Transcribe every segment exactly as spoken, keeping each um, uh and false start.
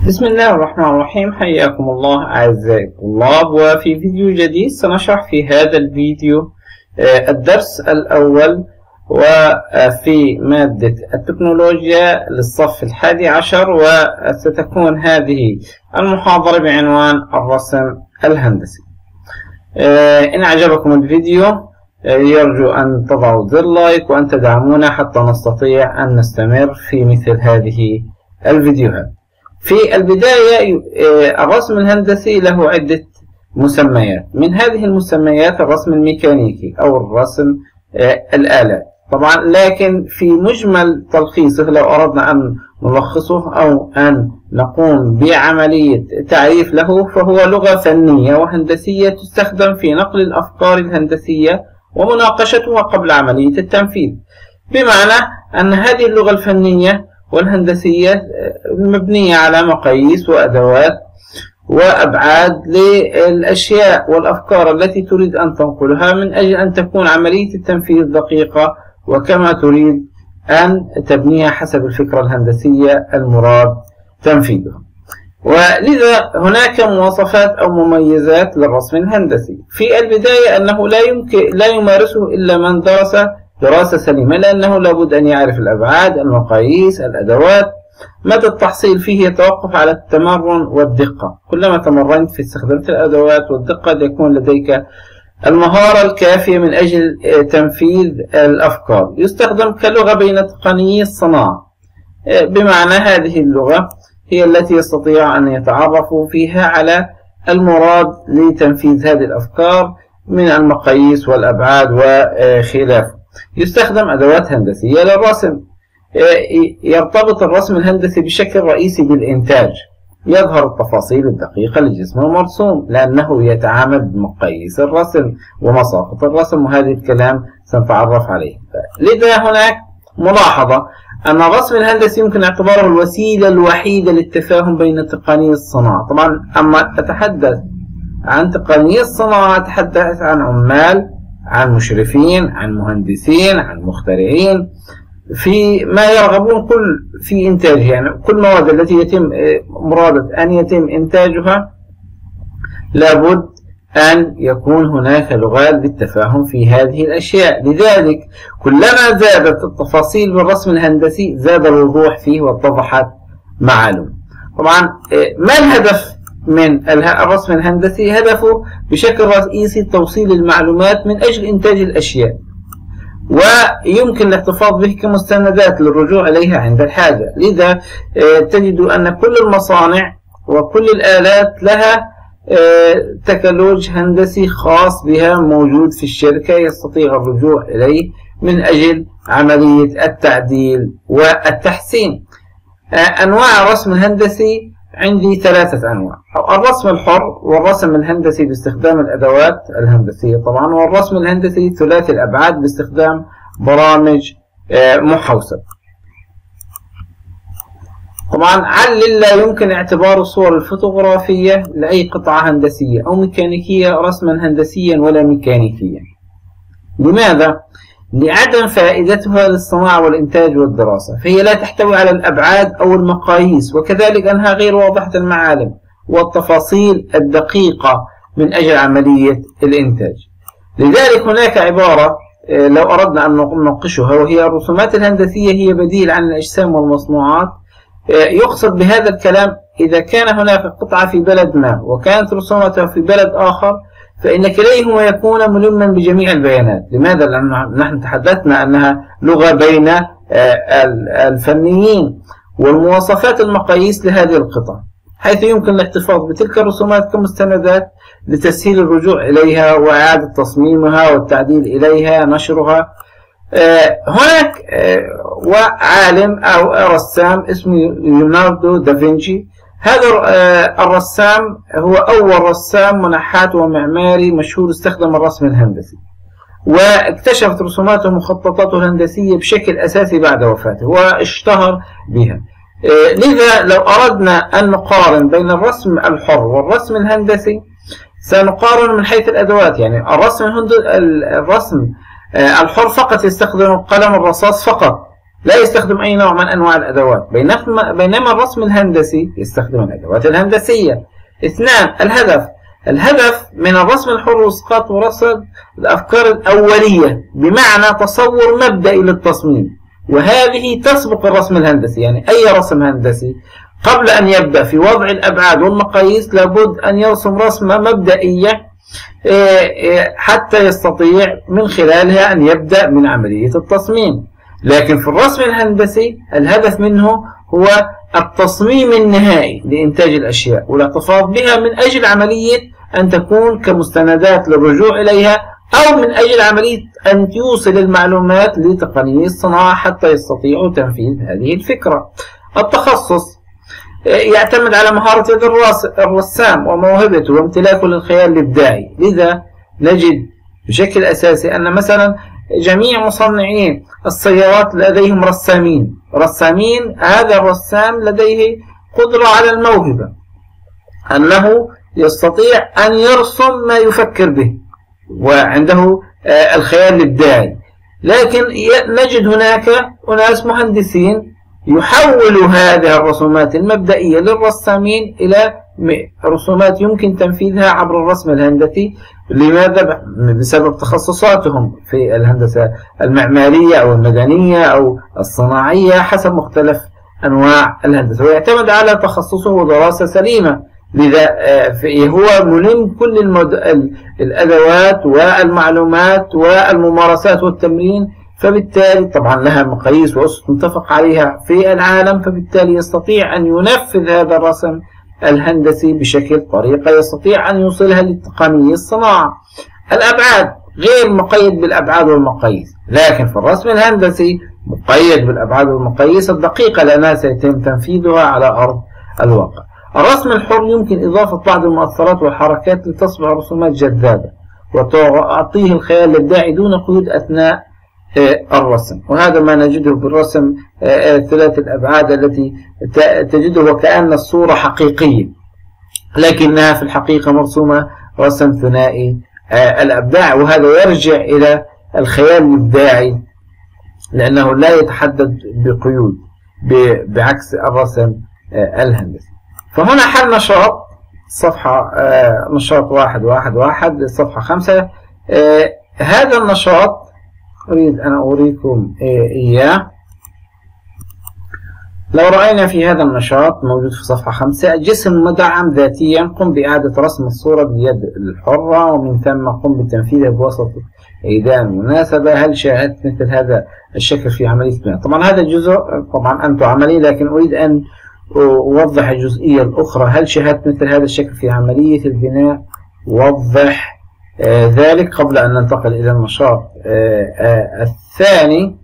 بسم الله الرحمن الرحيم. حياكم الله أعزائي الطلاب، وفي فيديو جديد سنشرح في هذا الفيديو الدرس الأول وفي مادة التكنولوجيا للصف الحادي عشر، وستكون هذه المحاضرة بعنوان الرسم الهندسي. إن أعجبكم الفيديو يرجو أن تضعوا زر لايك وأن تدعمونا حتى نستطيع أن نستمر في مثل هذه الفيديوهات. في البداية الرسم الهندسي له عدة مسميات، من هذه المسميات الرسم الميكانيكي أو الرسم الآلات طبعا، لكن في مجمل تلخيصه لو أردنا أن نلخصه أو أن نقوم بعملية تعريف له، فهو لغة فنية وهندسية تستخدم في نقل الأفكار الهندسية ومناقشتها قبل عملية التنفيذ، بمعنى أن هذه اللغة الفنية والهندسية مبنية على مقاييس وأدوات وأبعاد للأشياء والأفكار التي تريد أن تنقلها من أجل أن تكون عملية التنفيذ دقيقة وكما تريد أن تبنيها حسب الفكرة الهندسية المراد تنفيذها. ولذا هناك مواصفات أو مميزات للرسم الهندسي. في البداية أنه لا يمكن لا يمارسه إلا من درس دراسة سليمة، لأنه لابد أن يعرف الأبعاد، المقاييس، الأدوات. مدى التحصيل فيه يتوقف على التمرن والدقة، كلما تمرنت في استخدام الأدوات والدقة يكون لديك المهارة الكافية من أجل تنفيذ الأفكار. يستخدم كلغة بين تقنيي الصناعة، بمعنى هذه اللغة هي التي يستطيع أن يتعرفوا فيها على المراد لتنفيذ هذه الأفكار من المقاييس والأبعاد وخلافه. يستخدم أدوات هندسية للرسم. يرتبط الرسم الهندسي بشكل رئيسي بالإنتاج، يظهر التفاصيل الدقيقة للجسم المرسوم لأنه يتعامل بمقاييس الرسم ومساقط الرسم، وهذا الكلام سنتعرف عليه. لذا هناك ملاحظة أن الرسم الهندسي يمكن اعتباره الوسيلة الوحيدة للتفاهم بين تقنيي الصناعة. طبعا أما أتحدث عن تقنيي الصناعة أتحدث عن عمال، عن مشرفين، عن مهندسين، عن مخترعين في ما يرغبون كل في إنتاجه، يعني كل المواد التي يتم مرادة أن يتم إنتاجها لابد أن يكون هناك لغات للتفاهم في هذه الأشياء. لذلك كلما زادت التفاصيل بالرسم الهندسي زاد الوضوح فيه واتضحت معالم. طبعا ما الهدف من الرسم الهندسي؟ هدفه بشكل رئيسي توصيل المعلومات من أجل إنتاج الأشياء، ويمكن الاحتفاظ به كمستندات للرجوع إليها عند الحاجة. لذا تجد أن كل المصانع وكل الآلات لها تكالوج هندسي خاص بها موجود في الشركة يستطيع الرجوع إليه من أجل عملية التعديل والتحسين. أنواع الرسم الهندسي عندي ثلاثة أنواع: الرسم الحر، والرسم الهندسي باستخدام الأدوات الهندسية طبعا، والرسم الهندسي ثلاثي الأبعاد باستخدام برامج محوسبة. طبعا علل لا يمكن اعتبار الصور الفوتوغرافية لأي قطعة هندسية أو ميكانيكية رسما هندسيا ولا ميكانيكيا. لماذا؟ لعدم فائدتها للصناعة والإنتاج والدراسة، فهي لا تحتوي على الأبعاد أو المقاييس، وكذلك أنها غير واضحة المعالم والتفاصيل الدقيقة من أجل عملية الإنتاج. لذلك هناك عبارة لو أردنا أن نناقشها، وهي الرسومات الهندسية هي بديل عن الأجسام والمصنوعات. يقصد بهذا الكلام إذا كان هناك قطعة في بلد ما وكانت رسومتها في بلد آخر، فإن كليهما يكون ملما بجميع البيانات. لماذا؟ لأن نحن تحدثنا أنها لغة بين الفنيين، والمواصفات المقاييس لهذه القطع، حيث يمكن الاحتفاظ بتلك الرسومات كمستندات لتسهيل الرجوع إليها وإعادة تصميمها والتعديل إليها، نشرها. هناك وعالم أو رسام اسمه ليوناردو دافنشي. هذا الرسام هو أول رسام منحات ومعماري مشهور استخدم الرسم الهندسي، واكتشفت رسوماته ومخططاته الهندسية بشكل أساسي بعد وفاته واشتهر بها. لذا لو أردنا أن نقارن بين الرسم الحر والرسم الهندسي سنقارن من حيث الأدوات. يعني الرسم الرسم الحر فقط يستخدم قلم الرصاص فقط، لا يستخدم أي نوع من أنواع الأدوات، بينما بينما الرسم الهندسي يستخدم الأدوات الهندسية. اثنان، الهدف. الهدف من الرسم الحر وإسقاط ورصد الأفكار الأولية، بمعنى تصور مبدئي للتصميم، وهذه تسبق الرسم الهندسي. يعني أي رسم هندسي قبل أن يبدأ في وضع الأبعاد والمقاييس لابد أن يرسم رسمة مبدئية حتى يستطيع من خلالها أن يبدأ من عملية التصميم. لكن في الرسم الهندسي الهدف منه هو التصميم النهائي لإنتاج الأشياء والاحتفاظ بها من أجل عملية أن تكون كمستندات للرجوع إليها، أو من أجل عملية أن يوصل المعلومات لتقنيي الصناعة حتى يستطيعوا تنفيذ هذه الفكرة. التخصص يعتمد على مهارة يد الرسام وموهبته وامتلاكه للخيال الإبداعي. لذا نجد بشكل أساسي أن مثلا جميع مصنعين السيارات لديهم رسامين. رسامين هذا الرسام لديه قدرة على الموهبة، أنه يستطيع أن يرسم ما يفكر به وعنده الخيال الإبداعي. لكن نجد هناك أناس مهندسين يحولوا هذه الرسومات المبدئية للرسامين إلى رسومات يمكن تنفيذها عبر الرسم الهندسي. لماذا؟ بسبب تخصصاتهم في الهندسة المعمارية أو المدنية أو الصناعية حسب مختلف أنواع الهندسة، ويعتمد على تخصصه ودراسة سليمة. لذا هو ملم كل المد... الأدوات والمعلومات والممارسات والتمرين، فبالتالي طبعا لها مقاييس وأسس متفق عليها في العالم، فبالتالي يستطيع أن ينفذ هذا الرسم الهندسي بشكل طريقة يستطيع أن يوصلها لتقني الصناعة. الأبعاد غير مقيد بالأبعاد والمقاييس، لكن في الرسم الهندسي مقيد بالأبعاد والمقاييس الدقيقة لأنها سيتم تنفيذها على أرض الواقع. الرسم الحر يمكن إضافة بعض المؤثرات والحركات لتصبح رسومات جذابة وتعطيه الخيال الإبداعي دون قيود أثناء الرسم، وهذا ما نجده بالرسم ثلاث الأبعاد التي تجده وكأن الصورة حقيقية لكنها في الحقيقة مرسومة رسم ثنائي الأبداع، وهذا يرجع إلى الخيال الإبداعي لأنه لا يتحدد بقيود بعكس الرسم الهندسي. فهنا حل نشاط صفحة نشاط واحد واحد واحد صفحة خمسة. هذا النشاط أريد أن أوريكم إياه. لو رأينا في هذا النشاط موجود في صفحة خمسة: جسم مدعم ذاتيا، قم بإعادة رسم الصورة باليد الحرة ومن ثم قم بتنفيذها بواسطة أيدان مناسبة. هل شاهدت مثل هذا الشكل في عملية البناء؟ طبعا هذا الجزء طبعا أنتم عملي، لكن أريد أن أوضح الجزئية الأخرى. هل شاهدت مثل هذا الشكل في عملية البناء؟ وضح آه ذلك قبل أن ننتقل إلى النشاط آه آه الثاني.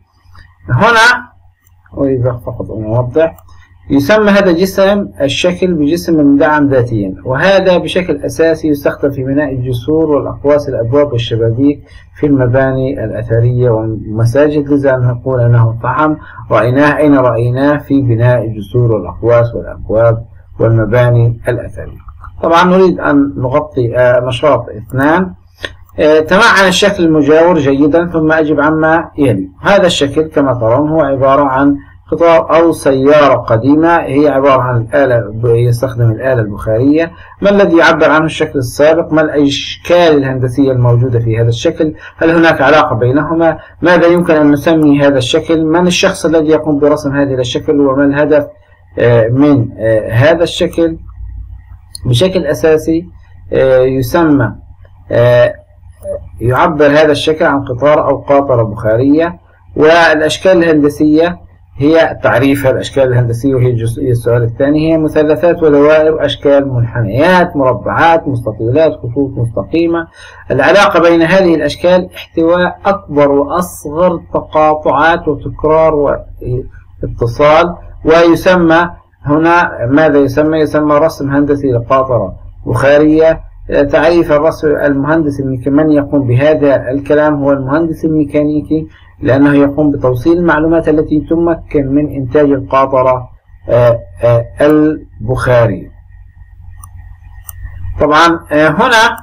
هنا أريد فقط أن أوضح، يسمى هذا جسم الشكل بجسم مدعم ذاتيا، وهذا بشكل أساسي يستخدم في بناء الجسور والأقواس الأبواب والشبابيك في المباني الأثرية والمساجد. لذا نقول أنه طعم رأيناه. أين رأيناه؟ في بناء الجسور والأقواس والأبواب والمباني الأثرية. طبعا نريد أن نغطي آه نشاط اثنان. آه تمعن الشكل المجاور جيدا ثم أجب عما يلي. هذا الشكل كما ترون هو عبارة عن قطار أو سيارة قديمة، هي عبارة عن الآلة، يستخدم الآلة البخارية. ما الذي يعبر عنه الشكل السابق؟ ما الأشكال الهندسية الموجودة في هذا الشكل؟ هل هناك علاقة بينهما؟ ماذا يمكن أن نسمي هذا الشكل؟ من الشخص الذي يقوم برسم هذا الشكل؟ وما الهدف آه من آه هذا الشكل؟ بشكل أساسي آه يسمى آه يعبر هذا الشكل عن قطار أو قاطرة بخارية. والأشكال الهندسية هي تعريف الأشكال الهندسية، وهي الجزئية السؤال الثاني، هي مثلثات ودوائر، أشكال، منحنيات، مربعات، مستطيلات، خطوط مستقيمة. العلاقة بين هذه الأشكال احتواء أكبر وأصغر تقاطعات وتكرار واتصال. ويسمى هنا ماذا يسمى؟ يسمى رسم هندسي لقاطرة بخارية. تعريف الرسم المهندس من يقوم بهذا الكلام هو المهندس الميكانيكي، لأنه يقوم بتوصيل المعلومات التي تمكن من إنتاج القاطرة البخارية. طبعا هنا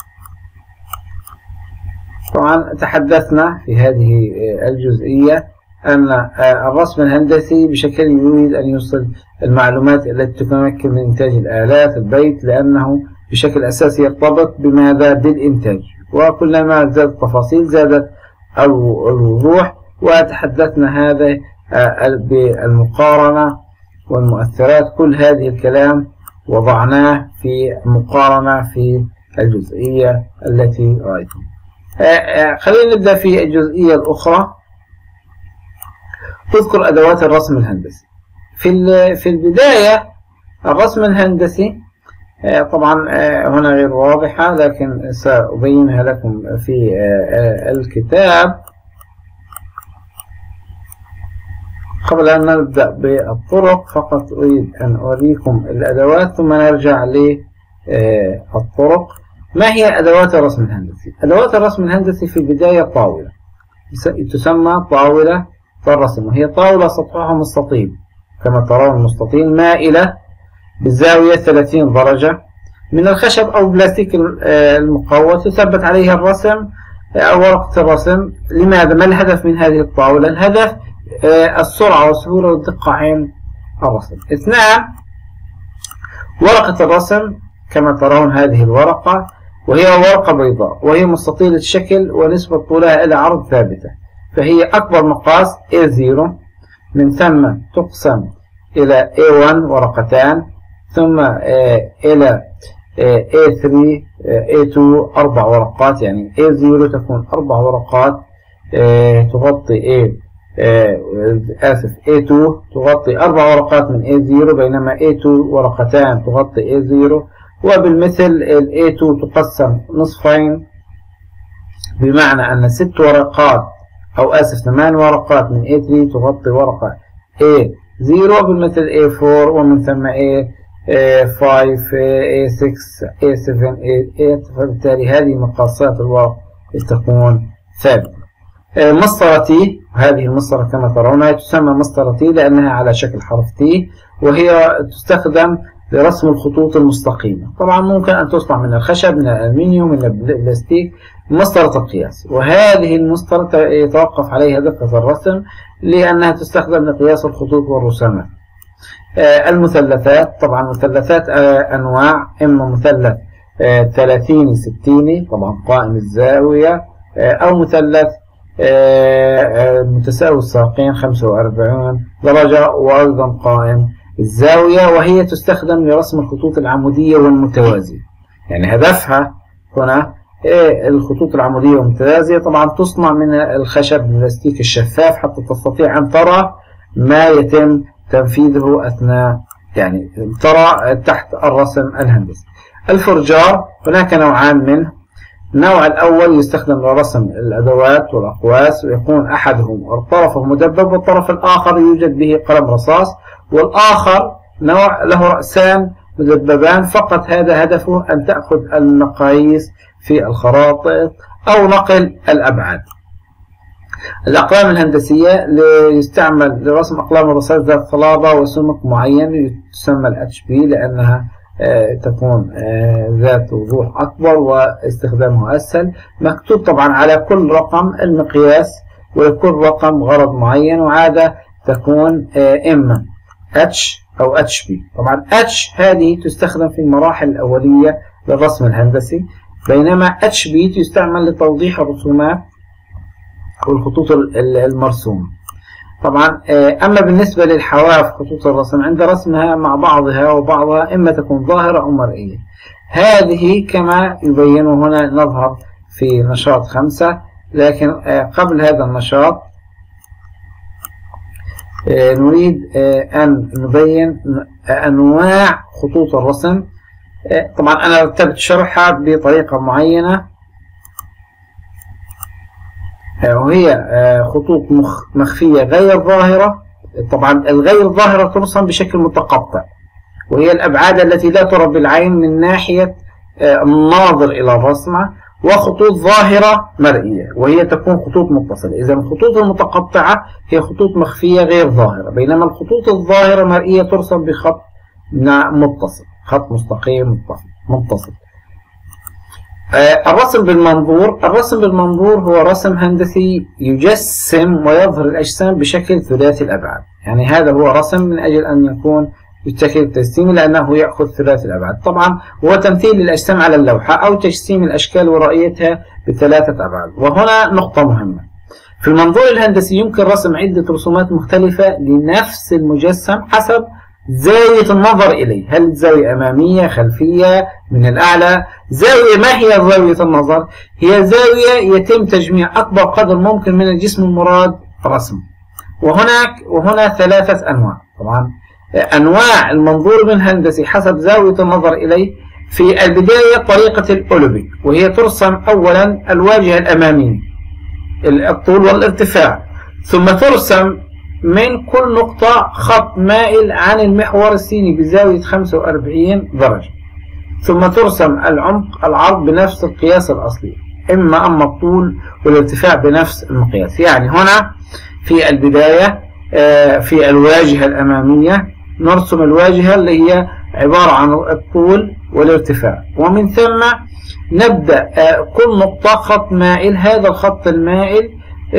طبعا تحدثنا في هذه الجزئية أن الرسم الهندسي بشكل يريد أن يوصل المعلومات التي تمكن من إنتاج الآلات البيت، لأنه بشكل أساسي يرتبط بماذا؟ بالإنتاج. وكلما زادت التفاصيل زادت الوضوح. وتحدثنا هذا بالمقارنة والمؤثرات، كل هذه الكلام وضعناه في مقارنة في الجزئية التي رأيتم. خلينا نبدأ في الجزئية الأخرى. تذكر أدوات الرسم الهندسي. في في البداية الرسم الهندسي طبعا هنا غير واضحة، لكن سأبينها لكم في الكتاب. قبل أن نبدأ بالطرق فقط أريد أن أوريكم الأدوات ثم نرجع للطرق. ما هي أدوات الرسم الهندسي؟ أدوات الرسم الهندسي في البداية طاولة تسمى طاولة الرسم، وهي طاولة سطحها مستطيل كما ترون، مستطيل مائلة بزاوية ثلاثين درجة من الخشب أو بلاستيك المقوى، تثبت عليها الرسم أو ورقة الرسم. لماذا؟ ما الهدف من هذه الطاولة؟ الهدف السرعة والسهولة والدقة عند الرسم. اثنان، ورقة الرسم كما ترون هذه الورقة، وهي ورقة بيضاء وهي مستطيلة الشكل ونسبة طولها إلى عرض ثابتة، فهي أكبر مقاس إيه صفر، من ثم تقسم إلى إيه واحد ورقتان، ثم إلى إيه ثلاثة إيه اثنين أربع ورقات، يعني إيه صفر تكون أربع ورقات تغطي إيه آسف إيه اثنين تغطي أربع ورقات من إيه صفر، بينما إيه اثنين ورقتان تغطي إيه صفر. وبالمثل ال إيه اثنين تقسم نصفين، بمعنى أن ست ورقات أو آسف ثمان ورقات من إيه ثلاثة تغطي ورقة إيه صفر، وبالمثل إيه أربعة، ومن ثم إيه خمسة إيه ستة إيه سبعة إيه ثمانية. فبالتالي هذه مقاسات الورق تكون ثابتة. مسطرة تي، وهذه المسطرة كما ترونها تسمى مسطرة تي لأنها على شكل حرف تي، وهي تستخدم لرسم الخطوط المستقيمة. طبعا ممكن أن تصنع من الخشب، من الألمنيوم، من البلاستيك، مسطرة القياس. وهذه المسطرة يتوقف عليها دقة الرسم لأنها تستخدم لقياس الخطوط والرسومات. المثلثات، طبعا مثلثات أنواع، إما مثلث ثلاثين ستين طبعا قائم الزاوية، أو مثلث متساوي الساقين خمسة وأربعين درجة وأيضا قائم الزاوية، وهي تستخدم لرسم الخطوط العمودية والمتوازية. يعني هدفها هنا الخطوط العمودية والمتوازية طبعا تصنع من الخشب البلاستيك الشفاف حتى تستطيع أن ترى ما يتم تنفيذه أثناء، يعني ترى تحت الرسم الهندسي. الفرجار هناك نوعان منه. النوع الأول يستخدم لرسم الأدوات والأقواس، ويكون أحدهم طرفه مدبب والطرف الآخر يوجد به قلم رصاص، والآخر نوع له رأسان مدببان فقط. هذا هدفه أن تأخذ المقاييس في الخرائط أو نقل الأبعاد. الأقلام الهندسية يستعمل لرسم أقلام الرصاص ذات صلابة وسمك معين، تسمى الاتش بي لأنها تكون ذات وضوح أكبر واستخدامها أسهل. مكتوب طبعا على كل رقم المقياس، ولكل رقم غرض معين، وعادة تكون إما اتش أو اتش بي. طبعا اتش هذه تستخدم في المراحل الأولية للرسم الهندسي، بينما اتش بي تستعمل لتوضيح الرسومات أو الخطوط المرسومة. طبعا أما بالنسبة للحواف خطوط الرسم عند رسمها مع بعضها وبعضها إما تكون ظاهرة أو مرئية. هذه كما يبين هنا نظهر في نشاط خمسة، لكن قبل هذا النشاط نريد أن نبين أنواع خطوط الرسم. طبعا أنا رتبت شرحها بطريقة معينة، وهي خطوط مخفية غير ظاهرة. طبعا الغير ظاهرة ترسم بشكل متقطع، وهي الأبعاد التي لا ترى بالعين من ناحية الناظر إلى الرسمة، وخطوط ظاهرة مرئية وهي تكون خطوط متصلة. إذا الخطوط المتقطعة هي خطوط مخفية غير ظاهرة، بينما الخطوط الظاهرة مرئية ترسم بخط متصل، خط مستقيم متصل. الرسم بالمنظور. الرسم بالمنظور هو رسم هندسي يجسم ويظهر الأجسام بشكل ثلاثي الأبعاد. يعني هذا هو رسم من أجل أن يكون بالشكل تجسيمي لأنه يأخذ ثلاثي الأبعاد. طبعا هو تمثيل للأجسام على اللوحة أو تجسيم الأشكال ورؤيتها بثلاثة أبعاد. وهنا نقطة مهمة، في المنظور الهندسي يمكن رسم عدة رسومات مختلفة لنفس المجسم حسب زاوية النظر إليه. هل الزاوية أمامية، خلفية، من الأعلى؟ زاوية، ما هي زاوية النظر؟ هي زاوية يتم تجميع أكبر قدر ممكن من الجسم المراد رسمه. وهناك وهنا ثلاثة أنواع. طبعا أنواع المنظور الهندسي حسب زاوية النظر إليه. في البداية طريقة الأولوبيك، وهي ترسم أولا الواجهة الأمامية الطول والارتفاع، ثم ترسم من كل نقطة خط مائل عن المحور السيني بزاوية خمسة وأربعين درجة، ثم ترسم العمق العرض بنفس القياس الأصلي، إما أما الطول والارتفاع بنفس المقياس. يعني هنا في البداية في الواجهة الأمامية نرسم الواجهة اللي هي عبارة عن الطول والارتفاع، ومن ثم نبدأ كل نقطة خط مائل. هذا الخط المائل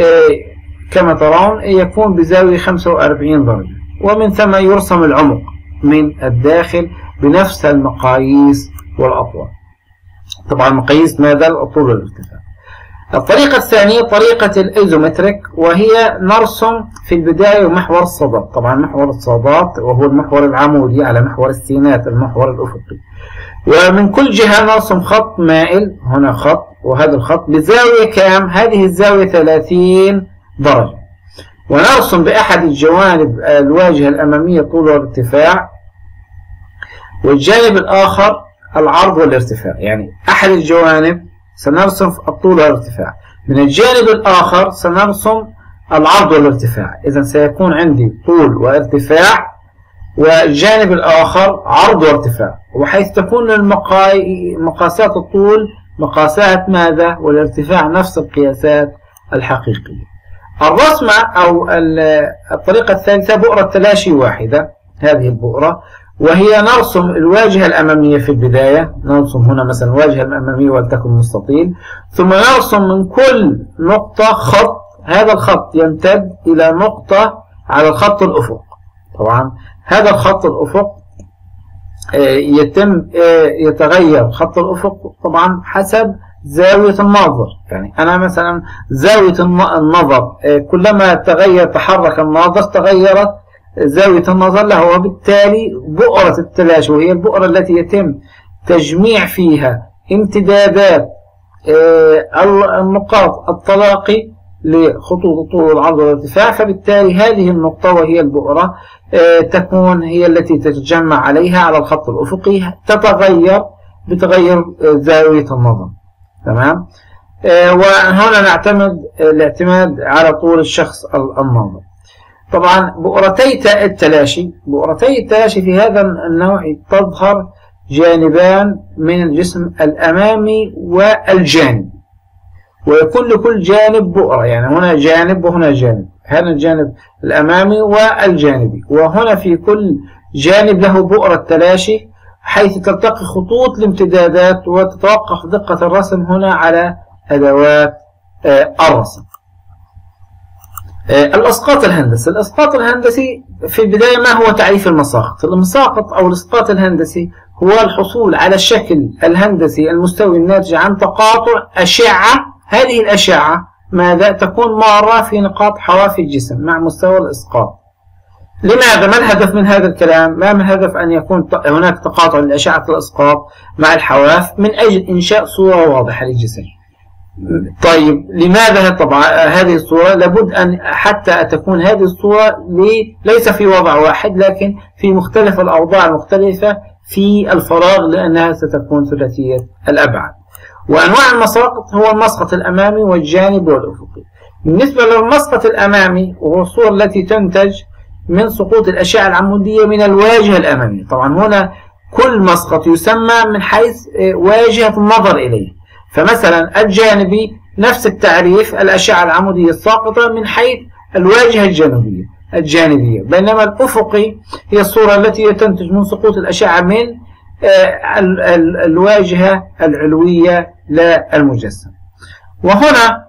كما ترون يكون بزاوية خمسة وأربعين درجة، ومن ثم يرسم العمق من الداخل بنفس المقاييس والأطوال. طبعا مقاييس ماذا؟ الطول والارتفاع. الطريقة الثانية طريقة الإيزومتريك، وهي نرسم في البداية محور الصادات. طبعا محور الصادات وهو المحور العمودي على محور السينات المحور الأفقي، ومن كل جهة نرسم خط مائل. هنا خط، وهذا الخط بزاوية كام؟ هذه الزاوية ثلاثين درجة، ونرسم بأحد الجوانب الواجهة الأمامية طول وارتفاع، والجانب الآخر العرض والارتفاع. يعني أحد الجوانب سنرسم الطول والارتفاع، من الجانب الآخر سنرسم العرض والارتفاع. إذا سيكون عندي طول وارتفاع، والجانب الآخر عرض وارتفاع، وحيث تكون المقاي... مقاسات الطول مقاسات ماذا؟ والارتفاع نفس القياسات الحقيقية. الرسمة أو الطريقة الثالثة بؤرة تلاشي واحدة. هذه البؤرة وهي نرسم الواجهة الأمامية في البداية. نرسم هنا مثلا الواجهة الأمامية ولتكن مستطيل، ثم نرسم من كل نقطة خط. هذا الخط يمتد إلى نقطة على الخط الأفق. طبعا هذا الخط الأفق يتم يتغير خط الأفق طبعا حسب زاوية النظر. يعني أنا مثلا زاوية النظر كلما تغير تحرك الناظر تغيرت زاوية النظر له، وبالتالي بؤرة التلاشي وهي البؤرة التي يتم تجميع فيها امتدادات النقاط التلاقي لخطوط الطول والعرض والارتفاع، فبالتالي هذه النقطة وهي البؤرة تكون هي التي تتجمع عليها على الخط الأفقي، تتغير بتغير زاوية النظر. تمام. وهنا نعتمد الاعتماد على طول الشخص الناظر. طبعا بؤرتي التلاشي بؤرتي التلاشي في هذا النوع تظهر جانبان من الجسم الأمامي والجانبي، ويكون لكل جانب بؤرة. يعني هنا جانب وهنا جانب، هنا الجانب الأمامي والجانبي، وهنا في كل جانب له بؤرة تلاشي، حيث تلتقي خطوط الامتدادات وتتوقف دقة الرسم هنا على أدوات الرسم. الإسقاط الهندسي. الإسقاط الهندسي في البداية ما هو تعريف المساقط؟ المساقط أو الإسقاط الهندسي هو الحصول على الشكل الهندسي المستوي الناتج عن تقاطع أشعة. هذه الأشعة ماذا؟ تكون مارة في نقاط حواف الجسم مع مستوى الإسقاط. لماذا؟ ما الهدف من هذا الكلام؟ ما من الهدف أن يكون هناك تقاطع لأشعة الإسقاط مع الحواف من أجل إنشاء صورة واضحة للجسم. طيب لماذا طبعا هذه الصورة؟ لابد أن حتى تكون هذه الصورة ليس في وضع واحد لكن في مختلف الأوضاع المختلفة في الفراغ، لأنها ستكون ثلاثية الأبعاد. وأنواع المساقط هو المسقط الأمامي والجانبي والأفقي. بالنسبة للمسقط الأمامي وهو الصورة التي تنتج من سقوط الأشعة العمودية من الواجهة الأمامية. طبعا هنا كل مسقط يسمى من حيث واجهة النظر إليه. فمثلا الجانبي نفس التعريف، الأشعة العمودية الساقطة من حيث الواجهة الجانبية الجانبية، بينما الأفقي هي الصورة التي تنتج من سقوط الأشعة من الواجهة العلوية للمجسم. وهنا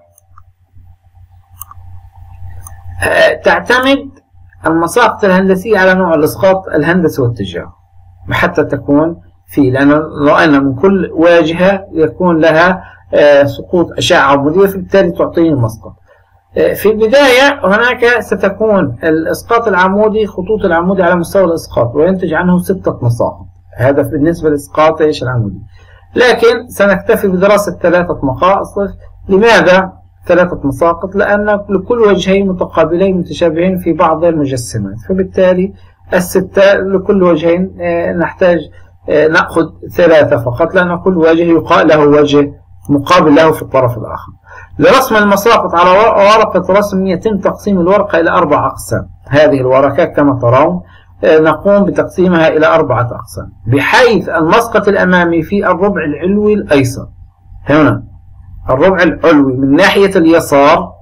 تعتمد المساقط الهندسية على نوع الإسقاط الهندسي والتجاري حتى تكون فيه، لأن رأينا من كل واجهة يكون لها سقوط أشعة عمودية فبالتالي تعطيني المسقط. في البداية هناك ستكون الإسقاط العمودي خطوط العمودي على مستوى الإسقاط وينتج عنه ستة مساقط، هذا بالنسبة للإسقاط إيش العمودي، لكن سنكتفي بدراسة ثلاثة مقاصد. لماذا ثلاثة مساقط؟ لأن لكل وجهين متقابلين متشابهين في بعض المجسمات، فبالتالي الستة لكل وجهين نحتاج نأخذ ثلاثة فقط، لأن كل وجه يقال له وجه مقابل له في الطرف الآخر. لرسم المساقط على ورقة رسم يتم تقسيم الورقة إلى أربع أقسام. هذه الورقة كما ترون نقوم بتقسيمها إلى أربعة أقسام، بحيث المسقط الأمامي في الربع العلوي الأيسر. هنا الربع العلوي من ناحية اليسار،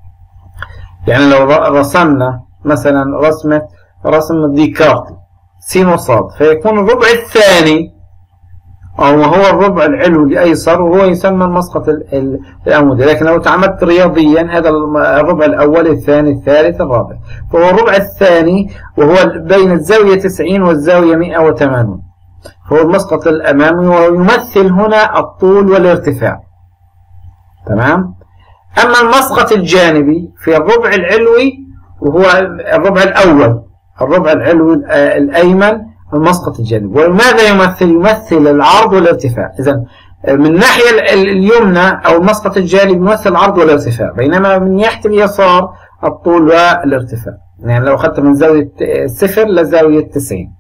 يعني لو رسمنا مثلا رسمة رسم ديكارتي سين وصاد، فيكون الربع الثاني أو هو الربع العلوي الأيسر وهو يسمى المسقط العمودي. لكن لو تعاملت رياضيا هذا الربع الأول الثاني الثالث الرابع، فهو الربع الثاني وهو بين الزاوية تسعين والزاوية مئة وثمانين، فهو المسقط الأمامي ويمثل هنا الطول والارتفاع. تمام. أما المسقط الجانبي في الربع العلوي وهو الربع الأول الربع العلوي الأيمن المسقط الجانبي. وماذا يمثل؟ يمثل العرض والارتفاع. إذن من الناحية اليمنى أو المسقط الجانبي يمثل العرض والارتفاع، بينما من ناحية اليسار الطول والارتفاع. يعني لو أخذت من زاوية صفر لزاوية تسعين.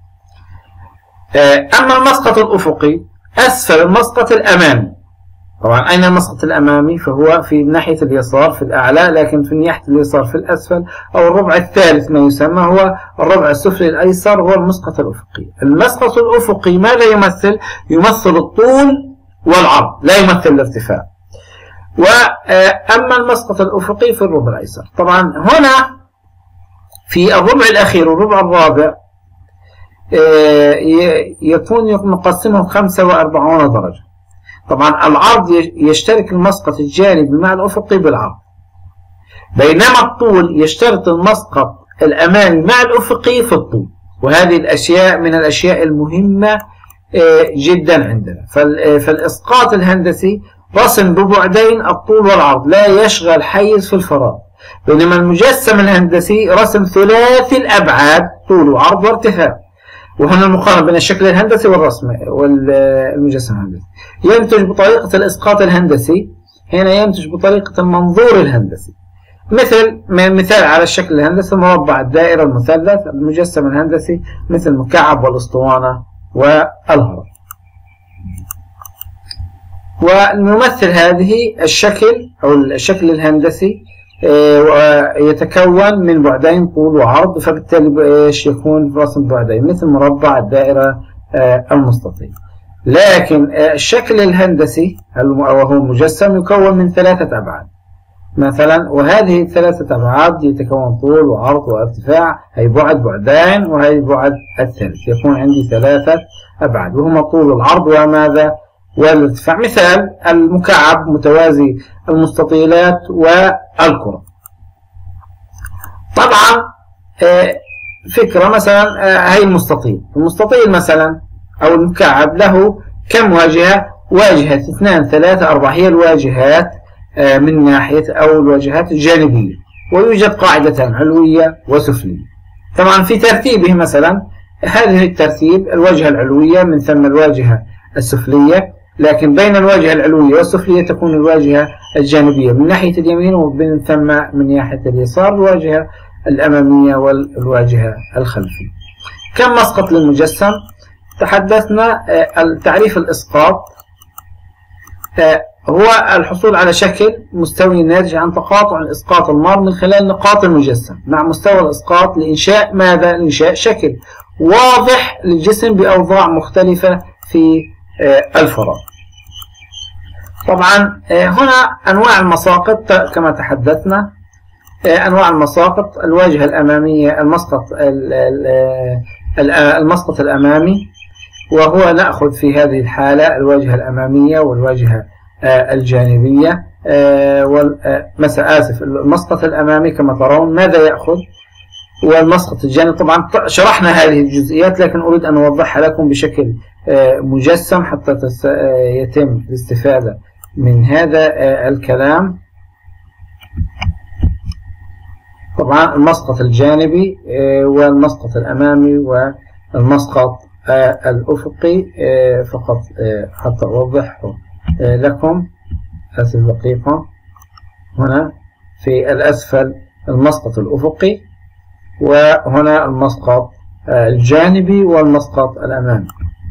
أما المسقط الأفقي أسفل المسقط الأمامي. طبعا أين المسقط الأمامي؟ فهو في ناحية اليسار في الأعلى، لكن في ناحية اليسار في الأسفل أو الربع الثالث ما يسمى هو الربع السفلي الأيسر هو المسقط الأفقي. المسقط الأفقي ماذا يمثل؟ يمثل الطول والعرض، لا يمثل الارتفاع. وأما المسقط الأفقي في الربع الأيسر. طبعا هنا في الربع الأخير والربع الرابع يكون مقسمه خمسة وأربعين درجة. طبعا العرض يشترك المسقط الجانبي مع الأفقي بالعرض، بينما الطول يشترك المسقط الأمامي مع الأفقي في الطول. وهذه الأشياء من الأشياء المهمة جدا عندنا. فالإسقاط الهندسي رسم ببعدين الطول والعرض، لا يشغل حيز في الفراغ، بينما المجسم الهندسي رسم ثلاثي الأبعاد طول وعرض وارتفاع. وهنا المقارنة بين الشكل الهندسي والرسم والمجسم الهندسي. ينتج بطريقة الإسقاط الهندسي، هنا ينتج بطريقة المنظور الهندسي. مثل مثال على الشكل الهندسي المربع الدائرة المثلث، المجسم الهندسي مثل المكعب والأسطوانة والهرم. ونمثل هذه الشكل أو الشكل الهندسي يتكون من بعدين طول وعرض، فبالتالي ايش يكون رسم بعدين مثل مربع الدائرة المستطيل. لكن الشكل الهندسي وهو مجسم يكون من ثلاثة أبعاد مثلا، وهذه الثلاثة أبعاد يتكون طول وعرض وارتفاع، هي بعد بعدين وهي بعد الثالث، يكون عندي ثلاثة أبعاد وهما طول العرض وماذا والارتفاع. مثال المكعب متوازي المستطيلات والكرة. طبعا فكرة مثلا هي المستطيل، المستطيل مثلا أو المكعب له كم واجهة؟ واجهة اثنان ثلاثة أربعة، هي الواجهات من ناحية أو الواجهات الجانبية، ويوجد قاعدتان علوية وسفلية. طبعا في ترتيبه مثلا هذه الترتيب الواجهة العلوية من ثم الواجهة السفلية، لكن بين الواجهة العلوية والسفلية تكون الواجهة الجانبية من ناحية اليمين، ومن ثم من ناحية اليسار الواجهة الأمامية والواجهة الخلفية. كم مسقط للمجسم؟ تحدثنا تعريف الإسقاط هو الحصول على شكل مستوي ناتج عن تقاطع الإسقاط المار من خلال نقاط المجسم مع مستوى الإسقاط لإنشاء ماذا؟ لإنشاء شكل واضح للجسم بأوضاع مختلفة في الفراغ. طبعا هنا أنواع المساقط كما تحدثنا. أنواع المساقط: الواجهة الأمامية، المسقط المسقط الأمامي، وهو نأخذ في هذه الحالة الواجهة الأمامية والواجهة الجانبية. مثلا آسف المسقط الأمامي كما ترون ماذا يأخذ، والمسقط الجانبي. طبعا شرحنا هذه الجزئيات لكن أريد أن أوضحها لكم بشكل مجسم حتى يتم الاستفادة من هذا الكلام. طبعا المسقط الجانبي والمسقط الأمامي والمسقط الأفقي فقط حتى أوضحه لكم. آسف دقيقة، هنا في الأسفل المسقط الأفقي، وهنا المسقط الجانبي والمسقط الأمامي.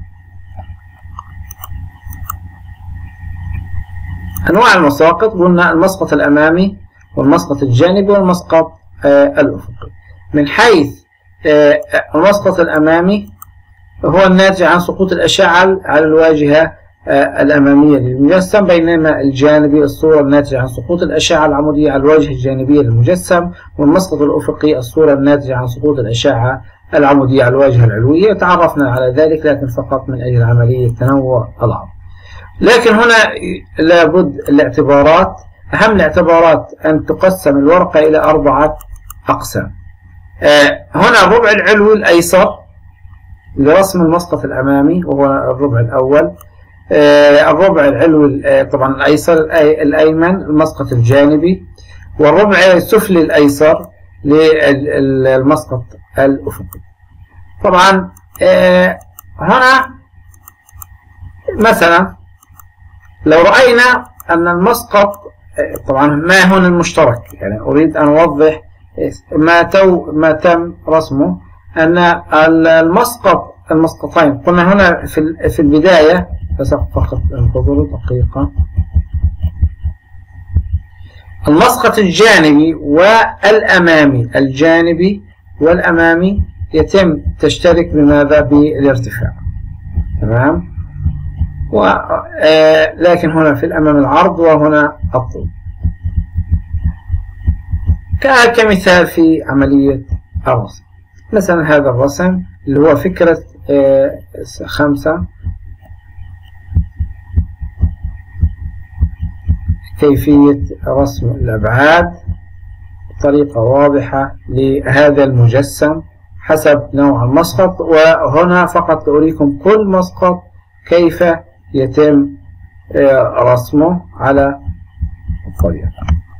أنواع المساقط قلنا المسقط الأمامي والمسقط الجانبي والمسقط الأفقي. من حيث المسقط الأمامي هو الناتج عن سقوط الأشعة على الواجهة الأمامية للمجسم، بينما الجانبي الصورة الناتجة عن سقوط الأشعة العمودية على الواجهة الجانبية للمجسم، والمسقط الأفقي الصورة الناتجة عن سقوط الأشعة العمودية على الواجهة العلوية. تعرفنا على ذلك لكن فقط من أجل عملية تنوع العرض. لكن هنا لابد الاعتبارات، أهم الاعتبارات أن تقسم الورقة إلى أربعة أقسام. هنا الربع العلوي الأيسر لرسم المسقط الأمامي وهو الربع الأول، الربع العلوي طبعا الأيسر الأيمن المسقط الجانبي، والربع السفلي الأيسر للمسقط الأفقي. طبعا هنا مثلا لو رأينا أن المسقط طبعا ما هنا المشترك، يعني أريد أن أوضح ما تو ما تم رسمه، أن المسقط المسقطين قلنا هنا في في البداية، بس فقط انتظروا دقيقة، المسقط الجانبي والأمامي، الجانبي والأمامي يتم تشترك بماذا؟ بالارتفاع. تمام؟ لكن هنا في الأمام العرض وهنا الطول. كمثال في عملية الرسم، مثلا هذا الرسم اللي هو فكرة خمسة، كيفية رسم الأبعاد بطريقة واضحة لهذا المجسم حسب نوع المسقط. وهنا فقط أريكم كل مسقط كيف يتم رسمه على الطريقة.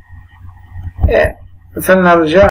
فلنرجع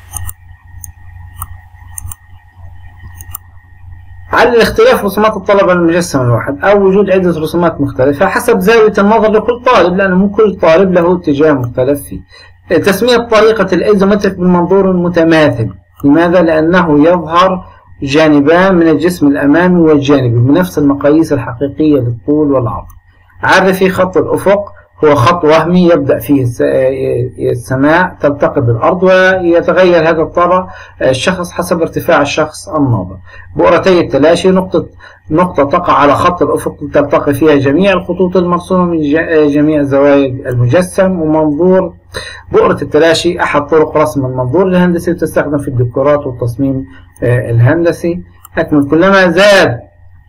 على الاختلاف رسومات الطلبة المجسم الواحد أو وجود عدة رسومات مختلفة حسب زاوية النظر لكل طالب، لأنه مو كل طالب له اتجاه مختلف فيه. تسمية طريقة الأيزومتريك بالمنظور المتماثل، لماذا؟ لأنه يظهر جانبان من الجسم الأمامي والجانبي بنفس المقاييس الحقيقية للطول والعرض. عرفي خط الأفق هو خط وهمي يبدأ فيه السماء تلتقي بالأرض، ويتغير هذا الطرف الشخص حسب ارتفاع الشخص الناظر. بؤرتي التلاشي نقطة نقطة تقع على خط الأفق تلتقي فيها جميع الخطوط المرسومة من جميع زوايا المجسم. ومنظور بؤرة التلاشي أحد طرق رسم المنظور الهندسي وتستخدم في الديكورات والتصميم الهندسي. لكن كلما زاد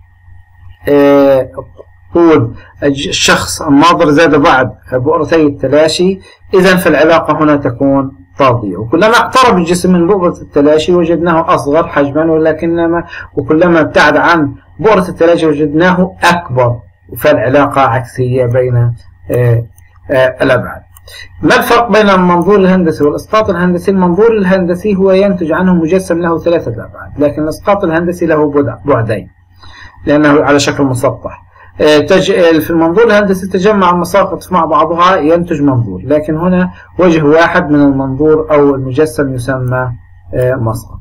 طول الشخص الناظر زاد بعد بؤرتي التلاشي، إذا فالعلاقة هنا تكون طردية. وكلما اقترب الجسم من بؤرة التلاشي وجدناه أصغر حجما، ولكنما وكلما ابتعد عن بؤرة التلاشي وجدناه أكبر، فالعلاقة عكسية بين الأبعاد. ما الفرق بين المنظور الهندسي والإسقاط الهندسي؟ المنظور الهندسي هو ينتج عنه مجسم له ثلاثة أبعاد، لكن الإسقاط الهندسي له بعدين لأنه على شكل مسطح. في المنظور الهندسي تجمع المساقط مع بعضها ينتج منظور، لكن هنا وجه واحد من المنظور أو المجسم يسمى مسقط.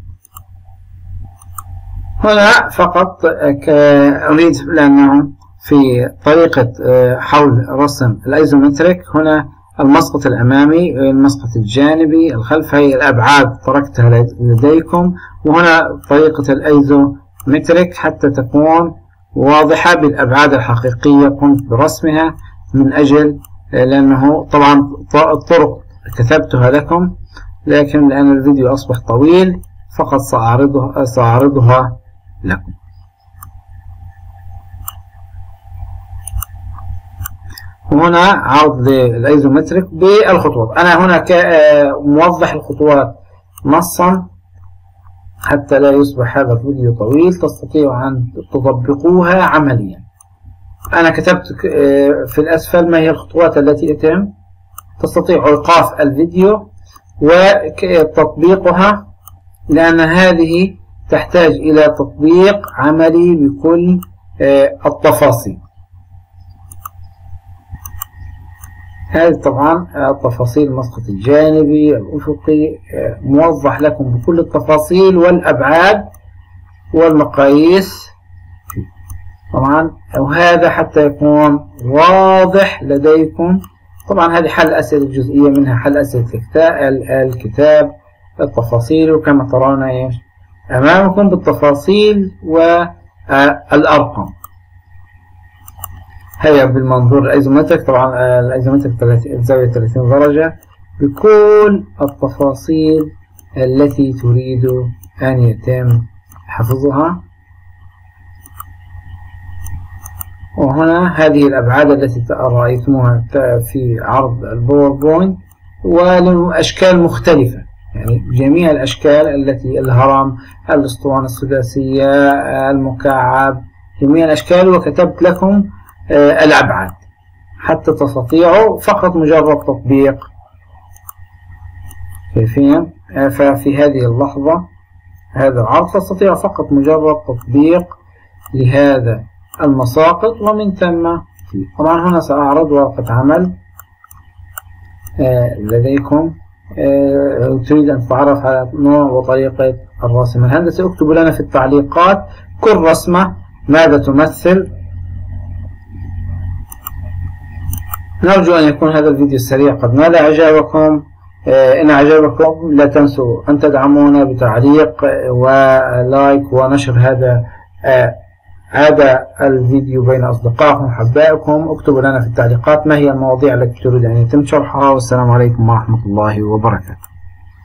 هنا فقط أريد لأنه في طريقة حول رسم الأيزومتريك، هنا المسقط الأمامي، المسقط الجانبي، الخلف، هي الأبعاد تركتها لديكم. وهنا طريقة الأيزومتريك حتى تكون واضحة بالأبعاد الحقيقية قمت برسمها من أجل، لأنه طبعا الطرق كتبتها لكم، لكن لأن الفيديو أصبح طويل فقط سأعرضها, سأعرضها لكم. هنا عرض للأيزومتريك بالخطوات. أنا هنا موضح الخطوات نصا حتى لا يصبح هذا الفيديو طويل، تستطيعوا أن تطبقوها عمليا. أنا كتبت في الأسفل ما هي الخطوات التي يتم، تستطيع إيقاف الفيديو وتطبيقها، لأن هذه تحتاج إلى تطبيق عملي بكل التفاصيل. هذه طبعا التفاصيل، المسقط الجانبي الأفقي موضح لكم بكل التفاصيل والأبعاد والمقاييس طبعا، وهذا حتى يكون واضح لديكم. طبعا هذه حل أسئلة جزئية، منها حل أسئلة الكتاب، التفاصيل، وكما ترون ايش أمامكم بالتفاصيل والأرقام. هي بالمنظور الأيزومتريك، طبعا الأيزومتريك زاوية ثلاثين درجة بكل التفاصيل التي تريد أن يتم حفظها. وهنا هذه الأبعاد التي رأيتموها في عرض الباوربوينت، ولأشكال مختلفة، يعني جميع الأشكال التي الهرم، الأسطوانة السداسية، المكعب، جميع الأشكال، وكتبت لكم الأبعاد حتى تستطيعوا فقط مجرد تطبيق. كيفين؟ ففي هذه اللحظة هذا العرض تستطيع فقط مجرد تطبيق لهذا المساقط، ومن ثم طبعا هنا سأعرض ورقة عمل لديكم تريد أن تتعرف على نوع وطريقة الرسم الهندسي. اكتبوا لنا في التعليقات كل رسمة ماذا تمثل. نرجو أن يكون هذا الفيديو السريع قد نال إعجابكم. إن أعجبكم لا تنسوا أن تدعمونا بتعليق ولايك ونشر هذا هذا الفيديو بين أصدقائكم وأحبائكم. اكتبوا لنا في التعليقات ما هي المواضيع التي تريد أن يتم شرحها، والسلام عليكم ورحمة الله وبركاته.